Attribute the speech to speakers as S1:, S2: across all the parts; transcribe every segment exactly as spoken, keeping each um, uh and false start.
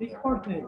S1: Recording.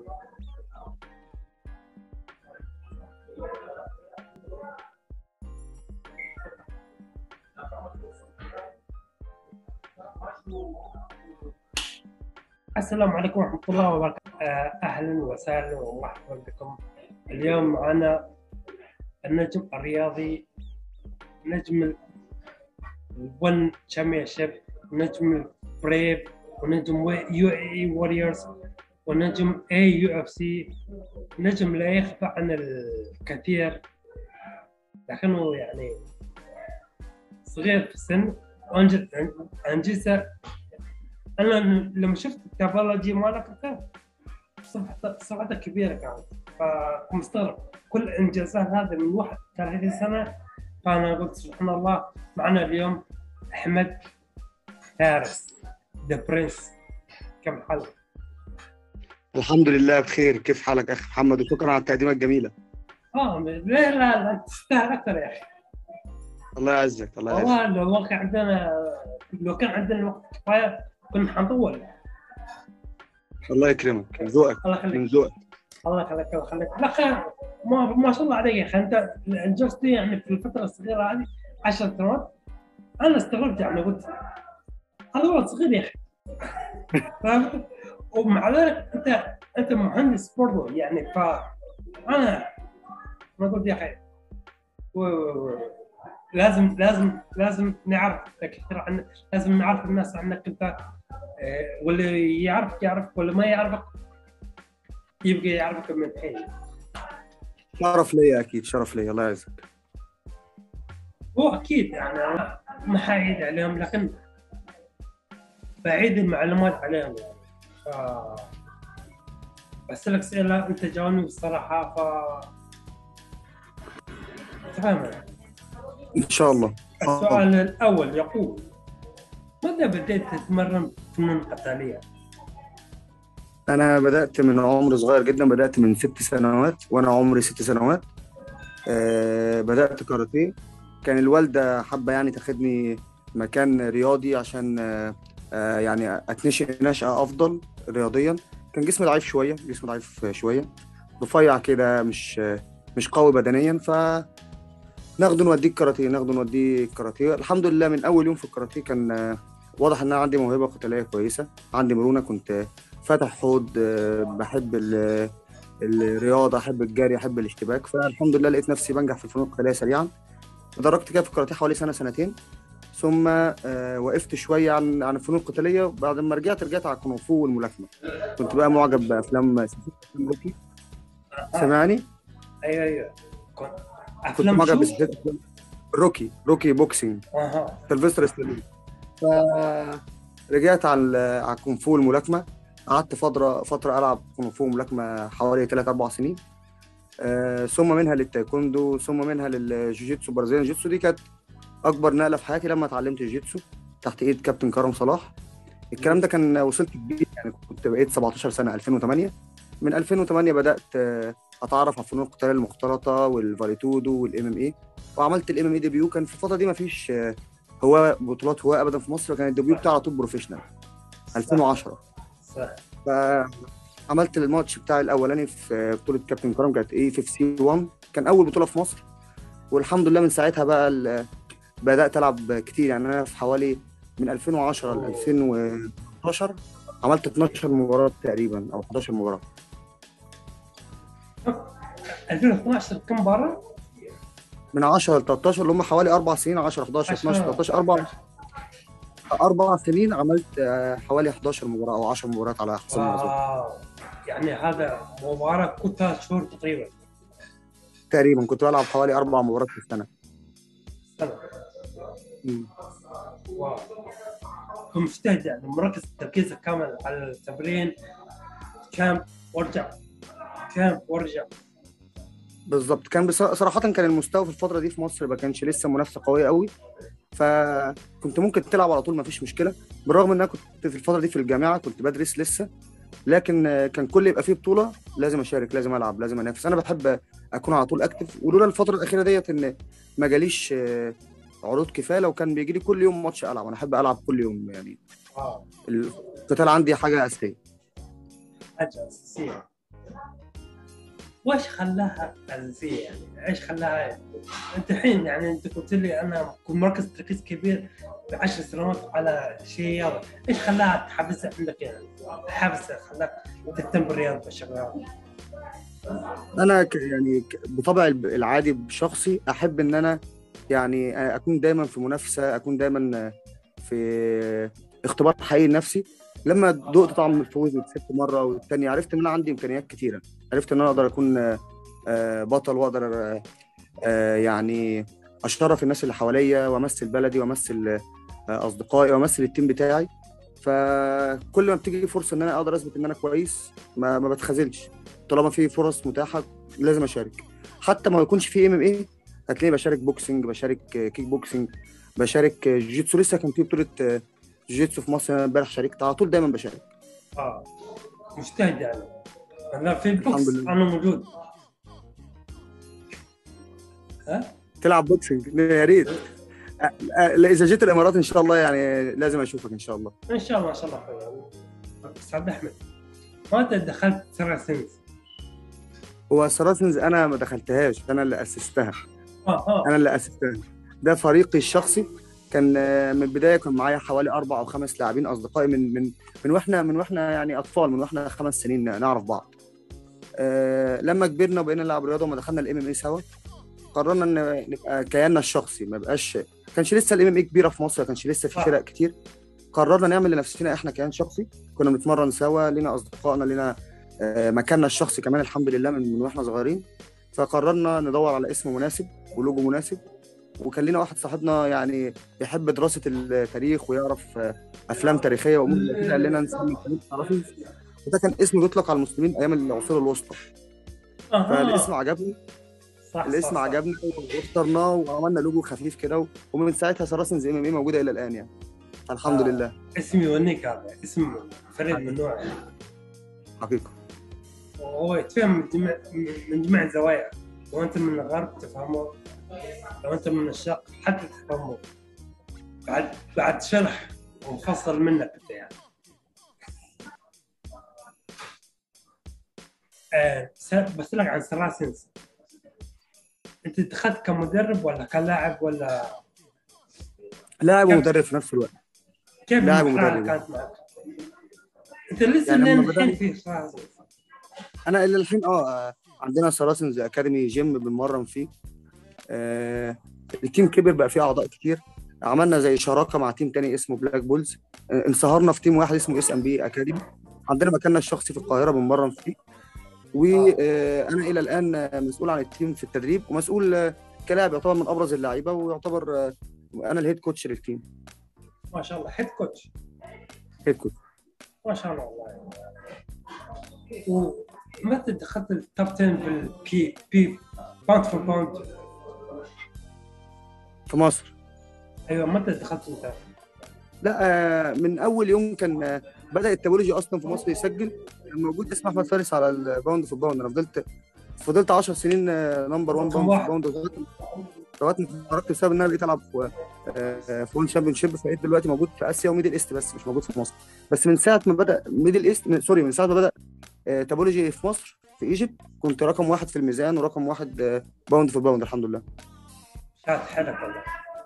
S1: السلام عليكم ورحمة الله وبركاته. أهلا وسهلا ومرحبا بكم. اليوم معنا النجم الرياضي، نجم الون تشامبيونشيب، نجم بريف، ونجم يو اي ووريرز، ونجم اي يو اف سي، نجم لا يخفى عن الكثير لكنه يعني صغير في السن. أنجزة. أنا لما شفت التابولوجي مالك أنت صفحة صفحتك كبيرة كانت، فمستغرب كل إنجازات هذا من واحد ثلاثين سنة. فأنا قلت سبحان الله. معنا اليوم أحمد فارس ذا برنس. كم حالك؟
S2: الحمد لله بخير. كيف حالك أخي محمد؟ وشكرا على التقديمة الجميلة.
S1: آه لا لا لا تستاهل أكثر يا أخي.
S2: الله يعزك الله يعزك.
S1: والله لو كان عندنا لو كان عندنا وقت كفاية كنا حنطول.
S2: الله يكرمك، من ذوقك
S1: الله يخليك.
S2: من ذوقك.
S1: الله يخليك الله يخليك. لا خير، ما ما شاء الله عليك يا اخي. انت انجزت يعني في الفتره الصغيره هذه عشر سنوات. انا استغربت يعني قلت هذا ولد صغير يا اخي. فهمت؟ ومع ذلك انت انت مهندس برضه يعني. ف انا ما قلت يا اخي و... لازم لازم لازم نعرف كثير عنك، لازم نعرف الناس عنك انت، واللي يعرفك يعرفك واللي ما يعرفك يبقى يعرفك من الحين.
S2: شرف لي أكيد، شرف لي. الله يعزك.
S1: هو أكيد يعني أنا ما حاعيد عليهم، لكن بعيد المعلومات عليهم يعني. ف... بسألك أسئلة أنت جاوبني بصراحة. ف تفهم.
S2: إن شاء الله.
S1: السؤال الأول يقول: متى بدأت تتمرن فنون قتالية؟
S2: أنا بدأت من عمر صغير جدا، بدأت من ست سنوات وأنا عمري ست سنوات. أه بدأت كاراتيه. كان الوالدة حابة يعني تاخدني مكان رياضي عشان أه آه، يعني أتنشئ نشأة أفضل رياضيا. كان جسمي ضعيف شوية، جسمي ضعيف شوية، رفيع كده، مش مش قوي بدنيا. ف ناخده نوديه الكاراتيه، ناخده نوديه الكاراتيه. الحمد لله من اول يوم في الكاراتيه كان آه، واضح ان انا عندي موهبه قتاليه كويسه، عندي مرونه، كنت فاتح حوض، آه، بحب ال- الرياضه، احب الجري، احب الاشتباك. فالحمد لله لقيت نفسي بنجح في الفنون القتاليه سريعا. تدرجت كده في الكاراتيه حوالي سنه سنتين، ثم آه، وقفت شويه عن عن الفنون القتاليه. بعد ما رجعت رجعت على الكونغ فو والملاكمه. كنت بقى معجب بافلام روكي. سمعني؟
S1: أيوه أيوه. كنت
S2: كنت
S1: أفلام
S2: معجب
S1: شو؟
S2: بسلسله روكي روكي بوكسينج،
S1: أها.
S2: سيلفستر ستالون. فرجعت على على الكونغ فو والملاكمه. قعدت فتره فتره العب كونغ فو وملاكمه حوالي ثلاث اربع سنين. آه ثم منها للتايكوندو، ثم منها للجوجيتسو. برازيليان جيتسو دي كانت اكبر نقله في حياتي لما اتعلمت الجيتسو تحت ايد كابتن كرم صلاح. الكلام ده كان وصلت كبير يعني، كنت بقيت سبعتاشر سنه ألفين وثمانية. من ألفين وثمانية بدات آه، اتعرف على الفنون القتاليه المختلطه والفاليتودو والام ام اي، وعملت الام ام اي ديبيو. كان في الفتره دي ما فيش هو بطولات هواء ابدا في مصر، كان الديبيو بتاعي على طول بروفيشنال ألفين وعشرة.
S1: صح.
S2: فعملت الماتش بتاعي الاولاني في بطوله كابتن كرم، كانت اي اف سي واحد، كان اول بطوله في مصر. والحمد لله من ساعتها بقى ال- بدات العب كتير يعني. انا في حوالي من ألفين وعشرة ل ألفين واتناشر عملت اتناشر مباراه تقريبا او حداشر مباراه.
S1: ألفين واثناشر كم مباراة؟
S2: من عشرة ل تلتاشر اللي هم حوالي اربع سنين، عشرة حداشر اتناشر تلتاشر، اربع اربع سنين عملت آه، حوالي حداشر مباراه او عشر مباريات على حسب ما اظن.
S1: واو. يعني هذا مباراة كل ثلاث شهور تقريبا.
S2: تقريبا كنت بلعب حوالي اربع مباريات في السنه.
S1: سنة.
S2: مم.
S1: واو. كنت مجتهد يعني، مركز تركيزك كامل على التمرين. كامب وارجع، كامب وارجع.
S2: بالظبط. كان بص- صراحه كان المستوى في الفتره دي في مصر ما كانش لسه منافسه قويه قوي، فكنت ممكن تلعب على طول ما فيش مشكله. بالرغم ان انا كنت في الفتره دي في الجامعه كنت بدرس لسه، لكن آه، كان كل يبقى فيه بطوله لازم اشارك، لازم العب، لازم انافس. انا بحب اكون على طول اكتف. ولولا الفتره الاخيره ديت ان ما جاليش آه، عروض كفايه، لو كان بيجي لي كل يوم ماتش العب. انا احب العب كل يوم يعني،
S1: واو.
S2: القتال عندي حاجه اساسيه.
S1: حاجه اساسيه. وايش خلاها اساسيه يعني؟ ايش خلاها انت الحين يعني؟ انت قلت لي انا كنت مركز تركيز كبير بعشر سنوات على شيء يلا، ايش خلاها تحبسها عندك يعني؟ حبسها خلاك تهتم بالرياضه بشكل.
S2: انا ك- يعني ك- بطبع الب- العادي بشخصي احب ان انا يعني اكون دايما في منافسه، اكون دايما في اختبار حقيقي لنفسي. لما دقت طعم الفوز وكسبت مره والتانيه عرفت ان انا عندي امكانيات كتيره، عرفت ان انا اقدر اكون آه، بطل، واقدر آه، آه، يعني اشرف الناس اللي حواليا وامثل بلدي وامثل آه، اصدقائي وامثل التيم بتاعي. فكل ما بتيجي فرصه ان انا اقدر اثبت ان انا كويس ما, ما بتخاذلش. طالما في فرص متاحه لازم اشارك، حتى ما يكونش في ام ام ايه. هتلاقيني بشارك بوكسنج، بشارك آه، كيك بوكسنج، بشارك آه، جيتسو. لسه كان في بطوله آه، جيتسو في مصر، انا امبارح شاركت على طول، دايما بشارك.
S1: اه مجتهد يعني. انا في
S2: الحمد
S1: البوكس
S2: لله.
S1: انا موجود. ها
S2: تلعب بوكسنج يا ريت. آه، آه، لا، اذا جيت الامارات ان شاء الله يعني لازم اشوفك ان شاء الله.
S1: ان شاء الله، ما شاء الله خير. سعد احمد، متى دخلت سنة سنس؟
S2: هو سراتنز انا ما دخلتهاش، انا اللي اسستها.
S1: اه اه
S2: انا اللي اسستها. ده فريقي الشخصي. كان آه، من البدايه كان معايا حوالي اربع او خمس لاعبين اصدقائي من من من واحنا من واحنا يعني اطفال، من واحنا خمس سنين نعرف بعض. آه، لما كبرنا وبقينا نلعب رياضه وما دخلنا الام ام اي سوا، قررنا ان نبقى كياننا الشخصي، ما بقاش كانش لسه الام ام اي كبيره في مصر، ما كانش لسه في فرق
S1: صح.
S2: كتير. قررنا نعمل لنفسنا احنا كيان شخصي. كنا بنتمرن سوا، لينا اصدقائنا، لينا آه، مكاننا الشخصي كمان الحمد لله من من واحنا صغيرين. فقررنا ندور على اسم مناسب ولوجو مناسب. وكان لينا واحد صاحبنا يعني بيحب دراسة التاريخ ويعرف آه، أفلام تاريخية وأمور زي كده، قال لنا نسمي الفريق سرافيز. وده كان اسم بيطلق على المسلمين أيام العصور الوسطى. فالاسم
S1: اها.
S2: عجبني.
S1: صح صح
S2: الاسم
S1: صح.
S2: عجبنا واخترناه وعملنا لوجو خفيف كده، ومن ساعتها سراسنز ام ام اي موجودة إلى الآن يعني. الحمد
S1: آه.
S2: لله.
S1: اسمي يونيك، هذا اسم فريد من
S2: حقيقة.
S1: نوعه.
S2: حقيقة.
S1: وهو يتفهم من جميع من جميع الزوايا. لو انت من الغرب تفهمه، لو انت من الشرق حتى تفهمه، بعد بعد شرح ومفصل منك انت يعني. آه س- بسألك عن سلاسنس، انت دخلت كمدرب ولا كلاعب ولا
S2: لاعب
S1: كيف؟
S2: ومدرب في نفس الوقت.
S1: كيف
S2: لاعب
S1: المرحلة
S2: ومدرب.
S1: كانت معك؟ انت لسه
S2: يعني
S1: لين
S2: لما
S1: الحين
S2: بدأنا
S1: في سلاسنس؟
S2: أنا إلى الحين أه آه، عندنا سراسنز أكاديمي جيم بنمرن فيه. آه، التيم كبر بقى فيه اعضاء كتير. عملنا زي شراكه مع تيم تاني اسمه بلاك بولز. آه، انصهرنا في تيم واحد اسمه اس ام بي اكاديمي. عندنا مكاننا الشخصي في القاهره بنمرن فيه.
S1: اه
S2: وانا الى الان آه، مسؤول عن التيم في التدريب، ومسؤول آه، كلاعب يعتبر من ابرز اللعيبه، ويعتبر آه، انا الهيد كوتش للتيم.
S1: ما شاء الله، هيد كوتش.
S2: هيد كوتش
S1: ما شاء الله والله. ومتى دخلت التوب عشرة في البي بي باوند فور باوند؟
S2: في مصر.
S1: ايوه متى دخلت انت؟
S2: لا، آه، من اول يوم كان آه، بدا التابولوجي اصلا في مصر يسجل. كان موجود اسم احمد فارس على الباوند في الباوند. انا فضلت فضلت عشر سنين نمبر واحد
S1: رقم
S2: باوند في
S1: واحد.
S2: الباوند، لغايه ما اتخرجت بسبب ان انا بقيت العب في آه، في وان شامبيون شيب. فبقيت دلوقتي موجود في اسيا وميدل ايست، بس مش موجود في مصر. بس من ساعه ما بدا ميدل ايست من سوري من ساعه ما بدا آه، تابولوجي في مصر في ايجيبت، كنت رقم واحد في الميزان ورقم واحد آه، باوند في الباوند الحمد لله.
S1: شات حلك والله.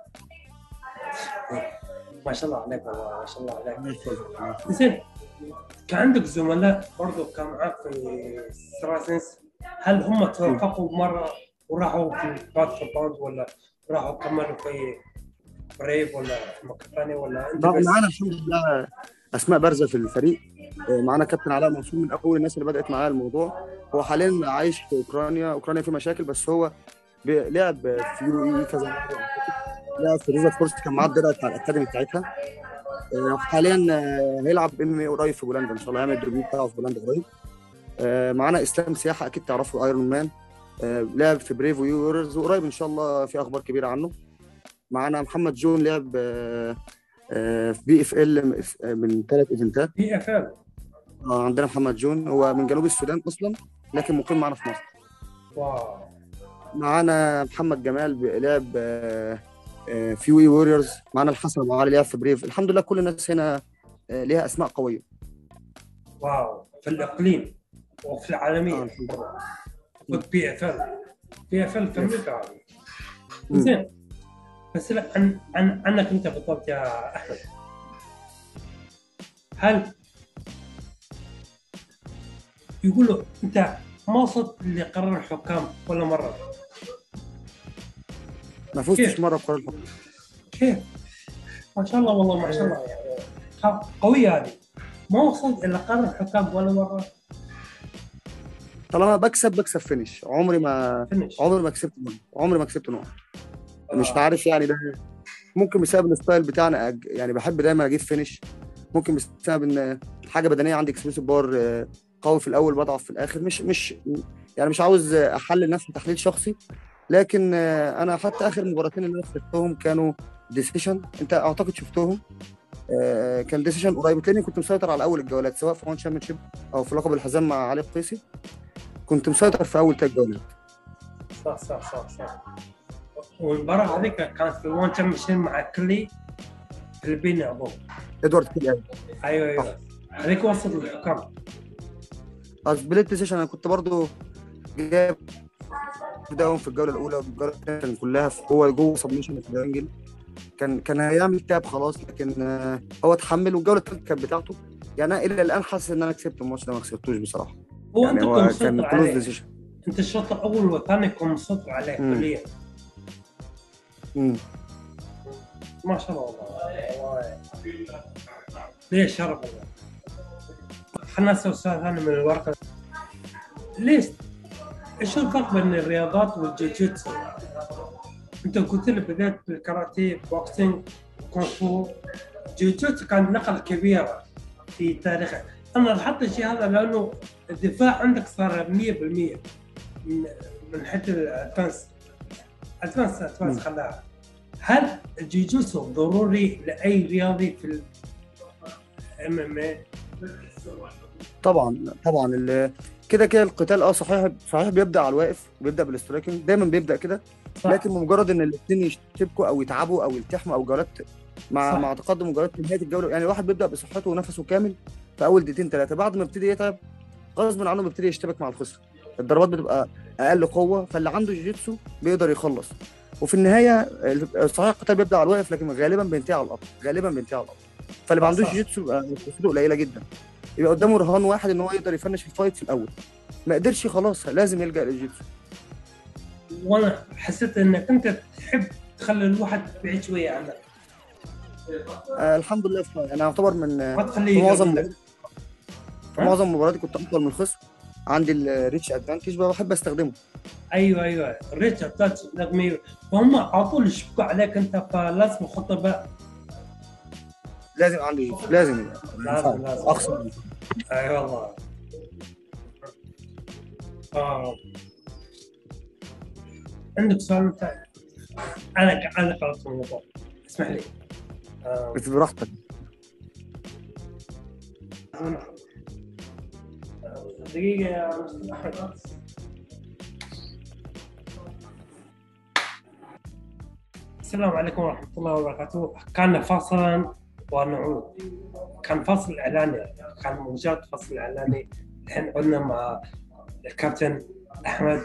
S1: ما شاء الله عليك والله، ما شاء الله عليك.
S2: الله يحفظك. الله يحفظك.
S1: زين، كان عندك زملاء برضو كان معك في ستراسنس، هل هم توفقوا مرة وراحوا في باد فور باوند، ولا راحوا كملوا في بريف، ولا في مكان ثاني، ولا انت
S2: مع-
S1: بس؟
S2: معانا الحمد لله اسماء بارزه في الفريق. آه، معانا كابتن علاء منصور من اول الناس اللي بدات معايا الموضوع. هو حاليا عايش في اوكرانيا. اوكرانيا في مشاكل، بس هو بي- لعب في يو اي كذا مره. لعب في روزا فورست، كان معاه الدرع بتاع الاكاديمي بتاعتها. آه، حاليا آه، هيلعب ام ام اي قريب في بولندا ان شاء الله، هيعمل الديبيو بتاعه في بولندا قريب. آه، معانا اسلام سياحه، اكيد تعرفوا ايرون مان. آه، لعب في بريف ويو ووريرز، وقريب ان شاء الله في اخبار كبيره عنه. معانا محمد جون، لعب آه، آه، في بي اف ال من ثلاث ايفنتات.
S1: بي اف ال.
S2: آه، عندنا محمد جون، هو من جنوب السودان اصلا لكن مقيم معانا في مصر.
S1: واو.
S2: معانا محمد جمال ب- لعب آه، آه، في وي ووريرز. معانا الحسن ابو علي لعب في بريف. الحمد لله كل الناس هنا آه، ليها اسماء قويه.
S1: واو، في الاقليم وفي
S2: اه
S1: العالميه.
S2: الحمد لله. مم.
S1: فوت بي اف ال، بي اف ال في
S2: يس.
S1: امريكا هذه.
S2: مم.
S1: زين. بس لا، عن عن عنك انت بالضبط يا احمد، هل يقولوا انت ما وصلت اللي قرر الحكام ولا مره؟
S2: ما
S1: كيف؟
S2: فزتش مره بقرار الحكم.
S1: كيف؟ ما شاء الله والله ما شاء الله يعني، ها، قويه هذه. ما وصلت الا قرر الحكام ولا مره.
S2: طالما بكسب بكسب فينش، عمري ما
S1: فينش.
S2: عمري ما كسبت نقط، عمري ما كسبت نقط. مش
S1: آه.
S2: عارف يعني ده ممكن بسبب الستايل بتاعنا أج... يعني بحب دايما اجيب فينش. ممكن بسبب ان حاجه بدنيه عندي اكسبلوسيف بار آه، قوي في الاول بضعف في الاخر. مش مش يعني مش عاوز احلل نفسي تحليل شخصي، لكن آه، انا حتى اخر مباراتين اللي انا خسرتهم كانوا ديسيشن. انت اعتقد شفتهم. آه، كان ديسيشن قريب، تلاقيني كنت مسيطر على اول الجولات سواء في وان شيب او في لقب الحزام مع علي القيسي. كنت مسيطر في اول ثلاث جولات.
S1: صح صح صح صح. والمباراه هذيك كانت في الوان تشامبيونشيب مع كلي فلبيني اظن.
S2: ادوارد كيليان.
S1: ايوه
S2: صح.
S1: ايوه، هذيك وصلت للحكام.
S2: سبليت ديسيشن انا كنت برضو جايب داون في الجوله الاولى والجوله الثانيه كان كلها في هو جوه سبمشن في الانجل. كان كان هيعمل تاب خلاص، لكن آه، هو اتحمل والجوله الثالثه كانت بتاعته. يعني انا الى الان حاسس ان انا كسبت الماتش ده، ما خسرتوش بصراحه.
S1: هو
S2: يعني
S1: انت كنت
S2: هو كان
S1: مسيطر
S2: كلوز
S1: عليه،
S2: ديسيشن.
S1: انت الشوط الاول والثاني كنت مسيطر عليه
S2: امم
S1: كليا.
S2: امم
S1: ما شاء الله والله والله. ليش شرف والله. خلنا نسوي سؤال ثاني من الورقه. ليش؟ ايش الفرق بين الرياضات والجوجيتسو؟ انت قلت لي بدأت بالكاراتيه، بوكسينج، كونغ فو. جوجيتسو كان نقلة كبيرة في تاريخه. انا لاحظت الشيء هذا لانه الدفاع عندك صار مية بالمية من من حيث الادفانس. ادفانس ادفانس
S2: امم
S1: خلاها. هل الجوجيتسو ضروري لاي رياضي في الام ام اي؟
S2: طبعا طبعا ال- كده كده القتال اه صحيح صحيح بيبدا على الواقف، بيبدا بالاسترايكنج دايما بيبدا كده.
S1: صح
S2: لكن بمجرد ان الاثنين يشتبكوا او يتعبوا او يلتحموا او جولات مع
S1: صح
S2: مع تقدم الجولات نهايه الجوله، يعني الواحد بيبدا بصحته ونفسه كامل في اول دقيقتين ثلاثه، بعد ما يبتدي يتعب غصب عنه بيبتدي يشتبك مع الخصم. الضربات بتبقى اقل قوه، فاللي عنده جيتسو بيقدر يخلص. وفي النهايه ال- صحيح القتال بيبدا على الواقف، لكن غالبا بينتهي على الارض، غالبا بينتهي على الارض. فاللي ما
S1: صح
S2: عندوش
S1: صح.
S2: جيتسو بيبقى فرصته قليله جدا. يبقى قدامه رهان واحد ان هو يقدر يفنش الفايت في الاول، ما قدرش خلاص لازم يلجأ للجيتسو.
S1: وانا حسيت انك انت تحب تخلي الواحد بعيد شويه عنك،
S2: آه الحمد لله. في انا اعتبر من آه،
S1: ما
S2: في
S1: تخليه يقرب
S2: معظم
S1: منك.
S2: في
S1: ها؟
S2: معظم مبارياتي كنت افضل من الخصم. عندي الريتش ادفانتج بحب استخدمه.
S1: ايوه ايوه، الريتش تاتش رقمي، فهم على طول يشبكوا عليك انت، فلازم خطه بقى.
S2: لازم عندي جيتسو، لازم يبقى. ما ينفعش
S1: لازم لازم.
S2: اخسر.
S1: اي والله. اه، عندك سؤال انت؟ انا انا قرأت الموضوع، اسمح لي. آه.
S2: بس براحتك.
S1: دقيقة يا مستر أحمد. السلام عليكم ورحمة الله وبركاته. كان فاصلا ونعود. كان فصل إعلاني، كان مجرد فصل إعلاني. الحين عدنا مع الكابتن أحمد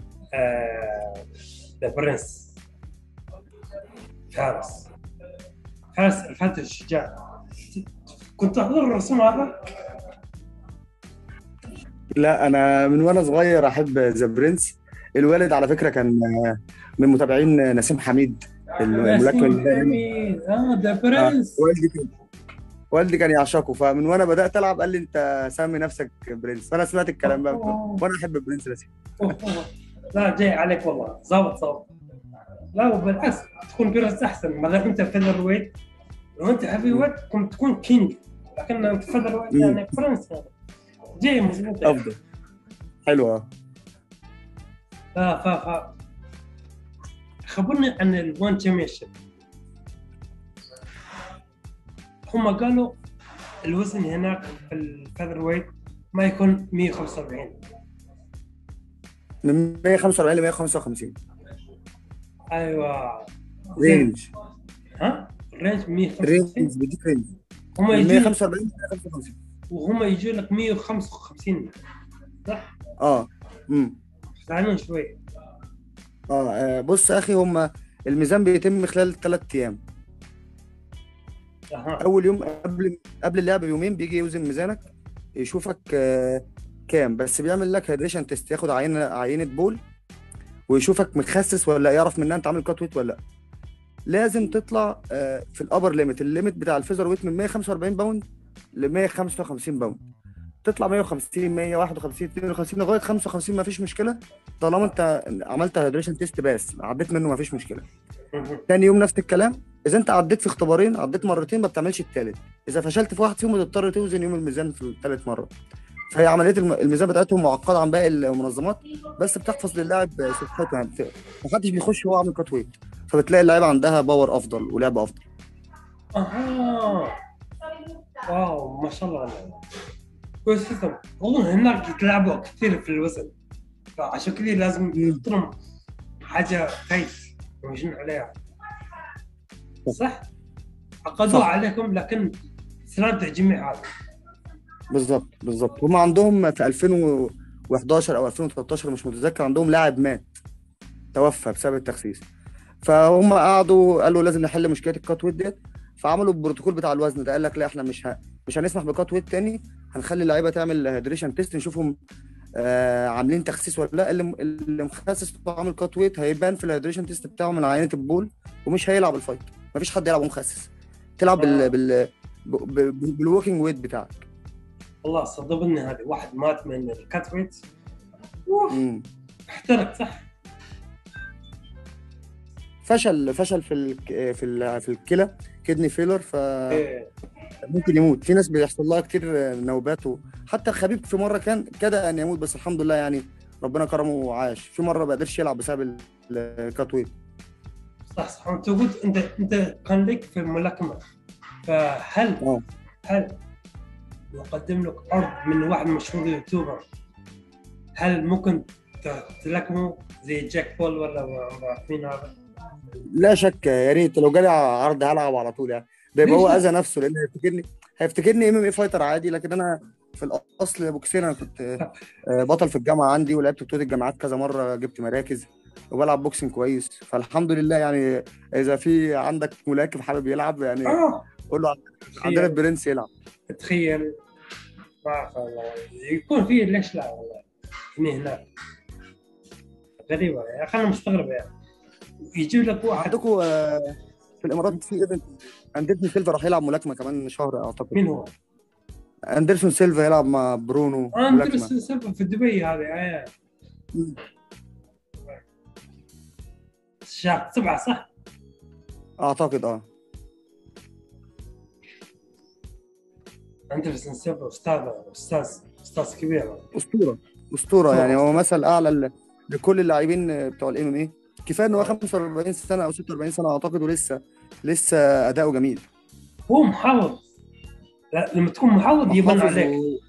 S1: ذا برنس فارس. فارس الفتى الشجاع. كنت أحضر الرسوم هذا؟
S2: لا انا من وانا صغير احب ذا برنس. الوالد على فكره كان آه، من متابعين نسيم حميد الملاكم
S1: نسيم
S2: اللي هنا.
S1: حميد، اه ذا
S2: آه،
S1: برنس.
S2: والدي كان والدي كان يعشقه، فمن وانا بدات العب قال لي انت سمي نفسك برنس، فانا سمعت الكلام بقى وانا احب برنس نسيم.
S1: لا جاي عليك والله، ظابط ظابط. لا بالعكس، تكون برنس احسن. ما دام انت فيذر ويت، لو انت هيفي ويت كنت تكون كينج، لكن انت فيذر ويت
S2: امم
S1: يعني برنس يعني. جاي مضبوط يعني.
S2: افضل. حلوه.
S1: ف ف ف خبرني عن الوان تشامبيونشيب. هم قالوا الوزن هناك في الفيذر ويت ما يكون مية وخمسة وأربعين.
S2: من مية وخمسة وأربعين ل مية وخمسة وخمسين
S1: ايوه. زين.
S2: رينج.
S1: ها الرينج مية وخمسة وخمسين.
S2: رينج بيديك رينج
S1: هم
S2: من
S1: يجون
S2: مية وخمسة وأربعين ل مية وخمسة وخمسين.
S1: وهم يجوا لك مية وخمسة وخمسين، صح؟
S2: اه. امم.
S1: زعلان شوي.
S2: اه. آه، بص يا اخي، هم الميزان بيتم خلال ثلاث ايام.
S1: اها.
S2: اول يوم قبل قبل اللعب بيومين بيجي يوزن ميزانك، يشوفك آه كام، بس بيعمل لك هيدريشن تيست، ياخد عينه عينه بول ويشوفك متخسس ولا لا، يعرف منها انت عامل كات ويت ولا لا. لازم تطلع آه في الابر ليميت، الليميت بتاع الفيزر ويت من مية وخمسة وأربعين باوند ل مية وخمسة وخمسين باوند. تطلع مية وخمسين، مية وواحد وخمسين، اتنين وخمسين لغايه خمسة وخمسين ما فيش مشكله، طالما انت عملت هيدريشن تيست بس عديت منه ما فيش مشكله.
S1: مهم.
S2: تاني يوم نفس الكلام، اذا انت عديت في اختبارين، عديت مرتين ما بتعملش التالت. اذا فشلت في واحد فيهم بتضطر توزن يوم الميزان في الثالث مره. فهي عمليه الم- الميزان بتاعتهم معقده عن باقي المنظمات، بس بتحفظ للاعب صحته يعني. بت- محدش بيخش وهو عامل كات ويت، فبتلاقي اللعيبه عندها باور افضل ولعب افضل.
S1: اها. واو ما شاء الله والله. كويس جدا. اظن هناك يتلعبوا كثير في الوزن، فعشان كذا لازم
S2: مم.
S1: تحطلهم حاجه تايت يمشون عليها، صح؟ عقدوها
S2: صح.
S1: عليكم لكن سلامة الجميع هذا.
S2: بالظبط بالظبط. هم عندهم في ألفين وحداشر او ألفين وتلتاشر مش متذكر، عندهم لاعب مات، توفى بسبب التخسيس. فهم قعدوا قالوا لازم نحل مشكله الكات ويت ديت، فعملوا البروتوكول بتاع الوزن ده. قال لك لا، احنا مش ه... مش هنسمح بكات ويت تاني، هنخلي اللعيبه تعمل هيدريشن تيست نشوفهم آه عاملين تخسيس ولا لا. اللي اللي مخسس وعامل كات ويت هيبان في الهيدريشن تيست بتاعه من عينه البول، ومش هيلعب الفايت. مفيش حد يلعب ومخسس، تلعب بال
S1: آه.
S2: بال بالووكينج ويت بتاعك.
S1: والله صدقني هذه واحد مات من الكات ويت. اوف.
S2: امم.
S1: احترق صح.
S2: فشل فشل في ال... في ال... في الكلى، كدني فيلر، فممكن
S1: ايه.
S2: يموت. في ناس بيحصل لها كتير نوبات و... حتى خبيب في مره كان كده ان يموت، بس الحمد لله يعني ربنا كرمه وعاش. في مره ما قدرش يلعب بسبب الكات ويت.
S1: صح صح. انت قلت انت انت كان لك في الملاكمه، فهل
S2: اه.
S1: هل يقدم لك عرض من واحد مشهور يوتيوبر، هل ممكن ت- تلاكمه زي جاك بول ولا ولا مين هذا؟
S2: لا شك، يا ريت لو جالي عرض هلعب على طول يعني. ده يبقى
S1: ليش
S2: هو
S1: لا؟
S2: اذى نفسه، لان هيفتكرني هيفتكرني ام ام اي فايتر عادي، لكن انا في الاصل بوكسير. انا كنت آه، بطل في الجامعه عندي، ولعبت بطوله الجامعات كذا مره، جبت مراكز وبلعب بوكسنج كويس، فالحمد لله يعني. اذا في عندك ملاكم حابب يلعب يعني،
S1: اه.
S2: قول له عندنا
S1: تخيل
S2: البرنس يلعب.
S1: تخيل. ما أعرف والله، يكون فيه ليش لا والله. هنا هناك غريبة يا أخي، أنا مستغرب يعني يجيب لك واحد.
S2: عندكم آه، في الامارات في ايفنت، اندرسون سيلفا راح يلعب ملاكمه كمان شهر اعتقد.
S1: مين هو؟
S2: اندرسون سيلفا يلعب مع برونو
S1: آه
S2: ملاكمه.
S1: ندرس سالفة في دبي هذه آه. شهر سبعة صح؟
S2: اعتقد اه.
S1: أندرسون سيلفا أستاذ أستاذ أستاذ كبير.
S2: اسطوره اسطوره
S1: أسطورة
S2: يعني، هو
S1: أسطورة.
S2: مثل اعلى ل- لكل اللاعبين بتوع الام ام اي. كفايه ان هو
S1: آه.
S2: خمسة وأربعين سنه او ستة وأربعين سنه اعتقد، ولسه لسه اداؤه جميل.
S1: هو محافظ. لا لما تكون محافظ يبان
S2: محافظ
S1: عليك.
S2: و...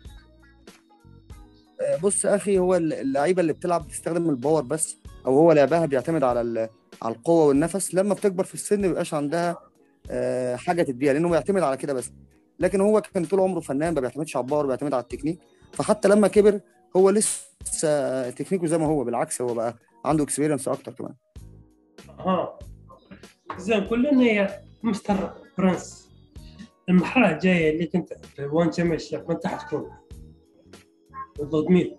S2: بص يا اخي، هو اللعيبه اللي بتلعب بتستخدم الباور بس، او هو لعبها بيعتمد على ال... على القوه والنفس، لما بتكبر في السن مبيبقاش عندها آه، حاجه تديها، لانه بيعتمد على كده بس. لكن هو كان طول عمره فنان، ما بيعتمدش على الباور، بيعتمد على التكنيك. فحتى لما كبر هو لسه تكنيكه زي ما هو، بالعكس هو بقى عنده اكسبيرينس اكتر كمان.
S1: ها. زين كلنا يا مستر برنس، المرحلة الجاية اللي كنت في الوان تشامبيونشيب متى حتكون؟ ضد مين؟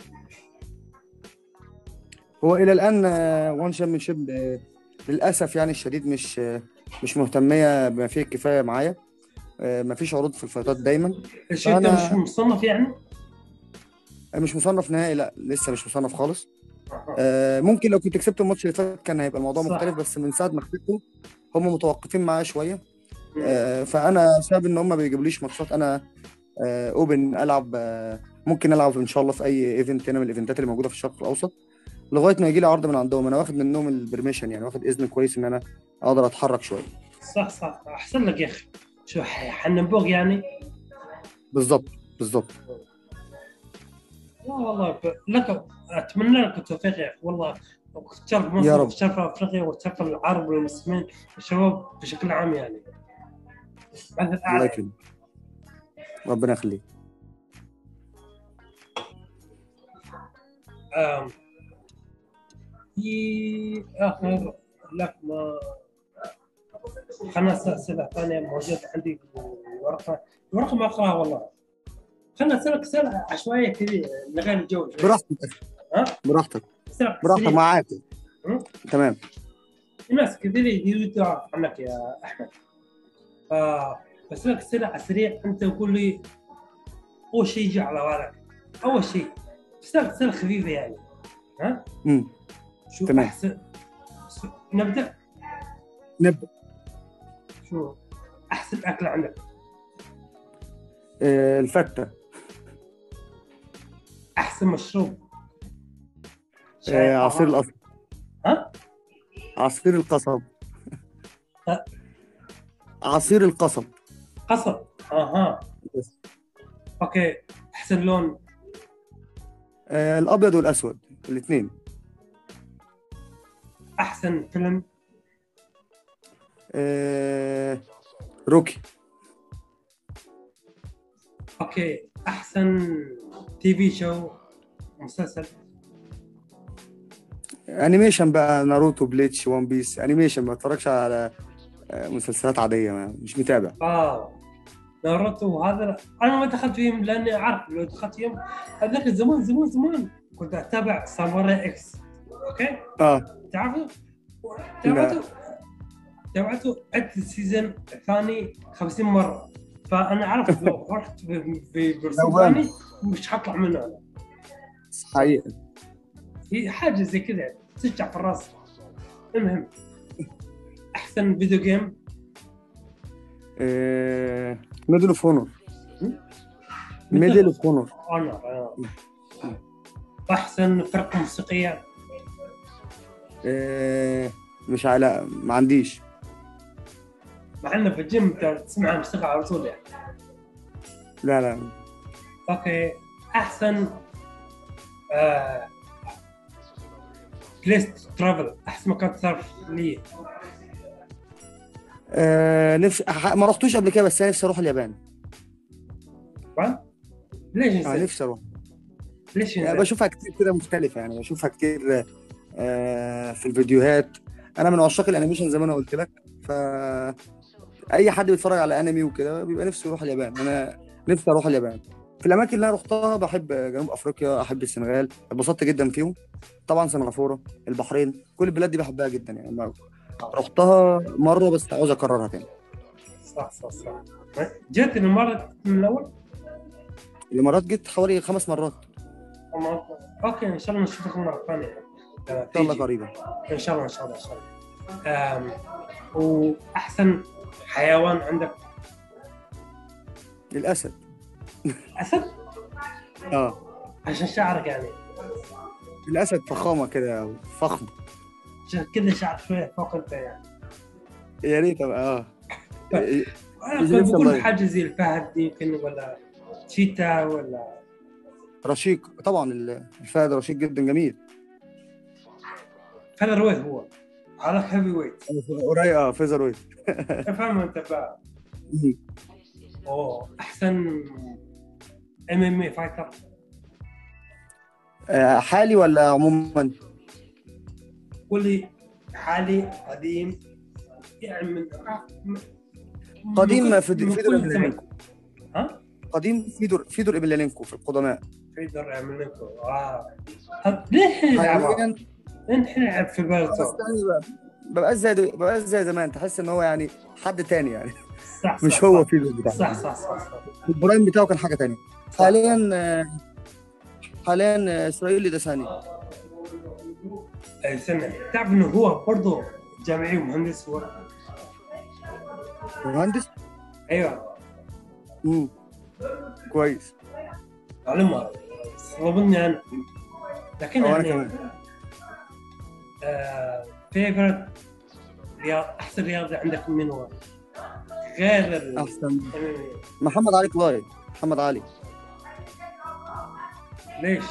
S2: هو الى الان وان شيب للاسف يعني الشديد مش آه، مش مهتميه بما فيه الكفايه معايا. آه، مفيش عروض في الفايتات دايما.
S1: الشيء ده مش
S2: فانا
S1: مصنف يعني؟
S2: مش مصنف نهائي، لا لسه مش مصنف خالص.
S1: أها.
S2: آه، ممكن لو كنت كسبت الماتش اللي فات كان هيبقى الموضوع مختلف،
S1: صح.
S2: بس من ساعه ما كسبته هم متوقفين معايا شويه.
S1: مم.
S2: آه، فانا سبب ان هم ما بيجيبوليش ماتشات. انا اوبن العب، آه، ممكن العب ان شاء الله في اي ايفنت هنا من الايفنتات اللي موجوده في الشرق الاوسط، لغايه ما يجي لي عرض من عندهم. انا واخد منهم البرميشن يعني، واخد اذن كويس ان انا اقدر اتحرك شويه.
S1: صح صح أحسن لك يا أخي. شو حنبوغ يعني؟
S2: بالظبط بالظبط.
S1: لا والله ب... لك أتمنى لك التوفيق يا أخي والله. شرف
S2: يا
S1: مصر
S2: رب.
S1: وشرف أفريقيا وشرف العرب والمسلمين والشباب بشكل عام يعني. هذا
S2: الله
S1: الأعلى.
S2: يكرمك. ربنا يخليك.
S1: آم، في آخر لقمة خمس أسئلة ثانية موجودة عندي في الورقة. الورقة ما أقرأها والله. خلنا أسألك أسئلة عشوائية كذي نغير الجو شوي.
S2: براحتك.
S1: ها؟
S2: براحتك.
S1: أسألك
S2: براحتك
S1: سريع.
S2: معاك.
S1: م?
S2: تمام.
S1: في ناس كثير يريدوا تعرف عنك يا أحمد. ف بسألك أسئلة على السريع، أنت قول لي أول شيء يجي على بالك. أول شيء بسألك أسئلة خفيفة يعني. ها؟
S2: امم
S1: شو
S2: تمام.
S1: أحسن؟ نبدأ.
S2: نبدأ.
S1: شو أحسن أكل عندك؟
S2: آه الفتة.
S1: أحسن مشروب؟ شاي،
S2: آه عصير
S1: قهوة؟
S2: القصب.
S1: ها؟
S2: عصير القصب.
S1: أه،
S2: عصير القصب.
S1: قصب. أها.
S2: بس.
S1: أوكي. أحسن لون؟
S2: آه الأبيض والأسود الاثنين.
S1: أحسن فيلم؟
S2: آه روكي.
S1: أوكي. أحسن تي في شو، مسلسل؟
S2: انيميشن بقى، ناروتو، بليتش، وان بيس، انيميشن، ما اتفرجش على آه، مسلسلات عادية، ما مش متابع.
S1: آه ناروتو هذا أنا ما دخلت فيهم لأني أعرف لو دخلت فيهم هذاك زمان زمان زمان كنت أتابع ساموراي إكس. أوكي.
S2: اه.
S1: تعرفوا؟
S2: لا.
S1: تابعته تابعته عدت السيزون الثاني خمسين مرة. فأنا أعرف لو رحت في في برسوم
S2: دوام.
S1: ثاني مش حطلع منه أنا.
S2: حقيقة.
S1: هي حاجة زي كذا ترجع في الراس. المهم، أحسن فيديو جيم؟
S2: آه ميدل اوف هونور.
S1: مثل
S2: ميدل اوف هونور.
S1: أونر. أحسن فرقة موسيقية؟
S2: آه مش على، ما عنديش.
S1: مع إنه في الجيم أنت تسمع موسيقى على طول يعني.
S2: لا لا.
S1: أوكي. أحسن آه... بليس ترافل، أحسن مكان تسافر لي؟
S2: آه نفسي أح- ما رحتوش قبل كده، بس انا نفسي اروح اليابان.
S1: طبعا. ليش
S2: اه
S1: إنسان؟
S2: نفسي اروح.
S1: ليش
S2: يعني
S1: إنسان؟
S2: بشوفها كتير كده مختلفة، يعني بشوفها كتير آه في الفيديوهات. انا من عشاق الانيميشن زي ما انا قلت لك، ف اي حد بيتفرج على انمي وكده بيبقى نفسه يروح اليابان. انا نفسي اروح اليابان. في الاماكن اللي انا رحتها بحب جنوب افريقيا، احب السنغال، اتبسطت جدا فيهم. طبعا سنغافوره، البحرين، كل البلاد دي بحبها جدا يعني. ما رحتها مره بس عاوز اكررها تاني.
S1: صح صح صح. جيت المرة من الأول؟
S2: الامارات جيت حوالي خمس مرات.
S1: أما- أوكي، إن شاء الله نشوفك مرة ثانية. آه،
S2: ان شاء الله
S1: تيجي.
S2: قريبا.
S1: إن شاء الله إن شاء الله إن شاء الله. آم، وأحسن حيوان عندك؟
S2: الاسد.
S1: أسد؟
S2: اه.
S1: عشان شعرك يعني.
S2: الاسد فخامه كده، فخم.
S1: عشان كذا شعر شوية فوق أنت يعني.
S2: يا ريت ابقى اه.
S1: أنا
S2: يجي نفس
S1: بقول
S2: اللايف.
S1: حاجة زي الفهد يمكن، ولا تشيتا، ولا
S2: رشيق طبعا، الفهد رشيق جدا، جميل.
S1: فيذر ويت. هو على هيفي ويت.
S2: قريب اه، فيزر ويت.
S1: فاهم أنت بقى. أوه، أحسن ام ام اي فايتر؟
S2: آه، حالي ولا عموما؟
S1: قول لي حالي قديم يعني من من
S2: قديم
S1: كل
S2: فيدور
S1: من
S2: فيدور
S1: كل زمن.
S2: إميليانينكو.
S1: ها؟
S2: قديم فيدور فيدور إميليانينكو في القدماء.
S1: فيدر يعمل لكم اه. طب ليه احنا نلعبها؟
S2: حاليا.
S1: ليه احنا نلعب في
S2: بس
S1: بلتون؟
S2: يعني بقى- ببقاش زي ببقاش زي زمان، تحس ان هو يعني حد تاني يعني.
S1: صح صح
S2: مش هو
S1: صح
S2: فيدور بتاعه.
S1: صح صح صح صح
S2: البرايم بتاعه كان حاجه تانيه.
S1: صح
S2: حاليا آه، حاليا آه، اسرائيلي دساني.
S1: صح. سنة تعرف انه هو برضه جامعي ومهندس هو؟
S2: مهندس.
S1: ايوه.
S2: امم كويس.
S1: معلومة صدمني انا. لكن
S2: او انا
S1: يعني
S2: كمان.
S1: فيفرت رياض، احسن رياضي عندك من هو؟ غير ال
S2: احسن.
S1: M M A.
S2: محمد علي كلاي. محمد علي.
S1: ليش؟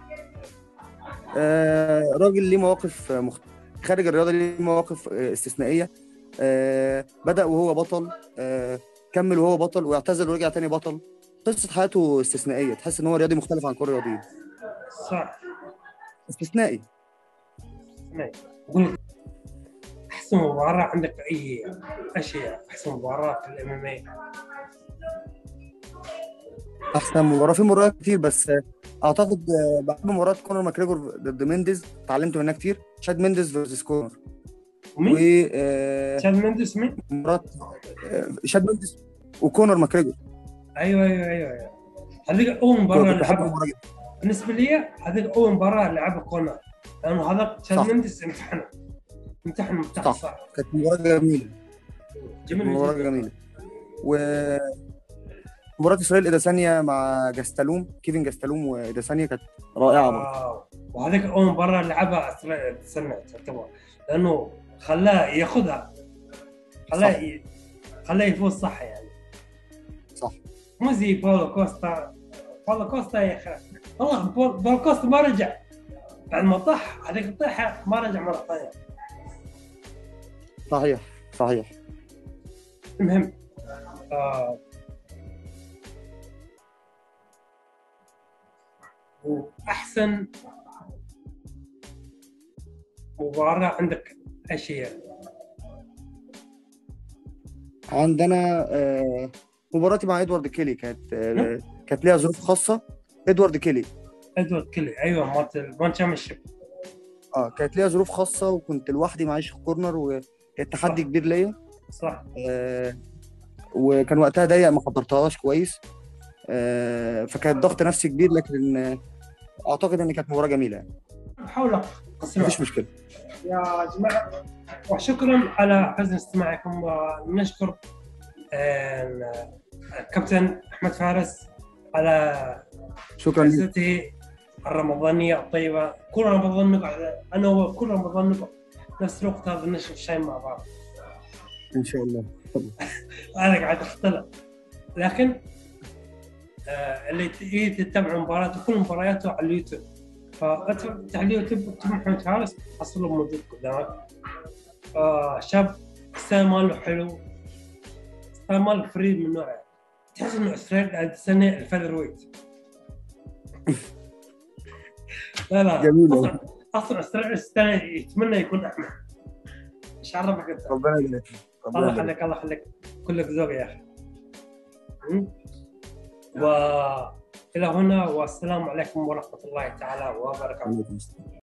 S2: آه راجل ليه مواقف مخت... خارج الرياضه، ليه مواقف آه استثنائيه. آه بدأ وهو بطل، آه كمل وهو بطل، واعتزل ورجع تاني بطل. قصة حياته استثنائية، تحس ان هو رياضي مختلف عن كل الرياضيين.
S1: صح.
S2: استثنائي.
S1: نعم. أقول لك أحسن مباراة عندك أي أشياء، أحسن مباراة في الإم إم إيه.
S2: احسن مباراه في مباريات كتير، بس اعتقد آه، بعد مباراه كونر ماكريجور ضد مينديز اتعلمت منها كتير. شاد مينديز فيرسس كونر. و
S1: ومين؟
S2: آه،
S1: تشاد مينديس مين؟
S2: مباراه آه، شاد مينديز وكونر ماكريجور.
S1: أيوه أيوه أيوه أيوه. هذيك أول مباراة
S2: كنت بحب
S1: لعبها
S2: المباراه جدا.
S1: بالنسبة لي، هذيك أول مباراة لعبها كونر، لأنه هذا تشاد
S2: صح
S1: مينديس امتحنه امتحن امتحن
S2: صح،
S1: صعب.
S2: كانت مباراه جميله. كانت
S1: جميل
S2: مباراه
S1: جدا.
S2: جميله. ومباراه اسرائيل اديسانيا مع جاستالوم، كيفن جاستالوم واديسانيا، كانت رائعه برضه.
S1: واو. وهذيك أول مباراة لعبها أسرع سنة تعتبر، لأنه خلاه ياخذها، خلاه
S2: صح
S1: ي... خلاه يفوز صح يعني.
S2: صح.
S1: مو زي باولو كوستا. باولو كوستا يا أخي، والله بول- باولو كوستا ما رجع بعد ما طاح، هذيك الطيحة ما رجع مرة ثانية.
S2: صحيح صحيح.
S1: المهم، آه وأحسن مباراة عندك أشياء.
S2: عندنا آه، مباراتي مع ادوارد كيلي كانت آه، كانت ليها ظروف خاصه. ادوارد كيلي.
S1: ادوارد كيلي، ايوه، مالت الوان تشامبيونشيب.
S2: اه كانت ليها ظروف خاصه، وكنت لوحدي معيش في كورنر، وكانت تحدي
S1: صح
S2: كبير ليا.
S1: صح.
S2: آه، وكان وقتها ضيق، ما حضرتهاش كويس. آه، فكانت ضغط نفسي كبير، لكن آه، اعتقد ان كانت مباراه جميله يعني.
S1: بحاول
S2: مفيش
S1: اقسمها
S2: مشكله.
S1: يا جماعه، وشكرا على حسن استماعكم، ونشكر آه، الكابتن احمد فارس على
S2: شكرا لك.
S1: جلسته الرمضانيه الطيبه. كل رمضان نقعد انا وكل رمضان نقعد نفس الوقت هذا نشرب شاي مع بعض.
S2: ان شاء الله.
S1: انا قاعد اختلف، لكن آه، اللي ت- تتابع مباراته، كل مبارياته على اليوتيوب، فافتح اليوتيوب اكتب محمد فارس حصله موجود قدامك. آه شاب، ستايل ماله حلو، ستايل ماله فريد من نوعه، تحس انه اسرائيل قاعد تستنى الفيذر ويت. لا لا،
S2: جميله.
S1: اصلا اصلا اسرائيل يستنى، يتمنى يكون احمد. ايش عرفك انت؟
S2: ربنا يبارك فيك. ربنا
S1: الله
S2: يبارك
S1: يخليك، الله يخليك، كلك ذوق يا اخي. م? والى هنا، والسلام عليكم ورحمه الله تعالى وبركاته.
S2: فيك.